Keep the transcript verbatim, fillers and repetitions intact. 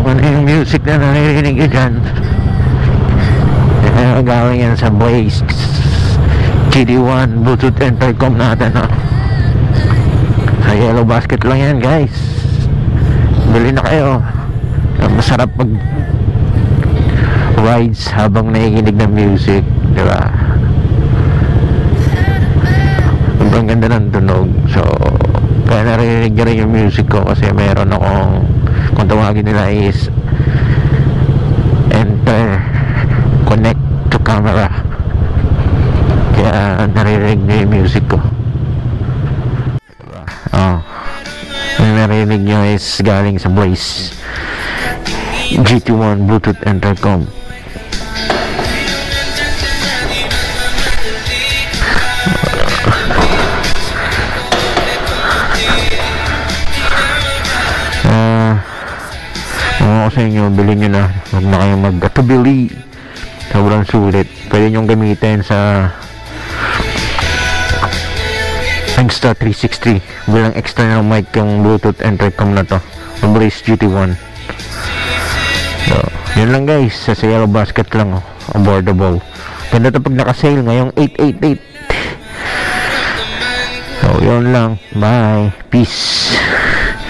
ano yung music na naririnig nyo dyan. Uh, gawin yan sa Blaze G D one Bluetooth intercom natin, no? Sa Yellow Basket lang yan, guys. Bili na kayo. Masarap mag rides habang nakikinig ng music, diba? Sobrang ganda ng tunog. So kaya naririnig nyo rin yung music ko kasi meron akong, kung tawagin nila is enter connect to camera, kaya naririnig nyo yung music ko. Oh, yung naririnig nyo is galing sa Blaze G T one Bluetooth intercom. Sa inyo, bilhin nyo na, huwag na kayong mag-atubili, sobrang sulit. Pwede nyo gamitin sa Insta three sixty bilang external mic yung Bluetooth intercom na to, yung Blaze G T one. So yun lang guys, sa Yellow Basket lang, oh, affordable. Ganda to pag naka-sale ngayong eight eighty-eight. So yun lang, bye, peace.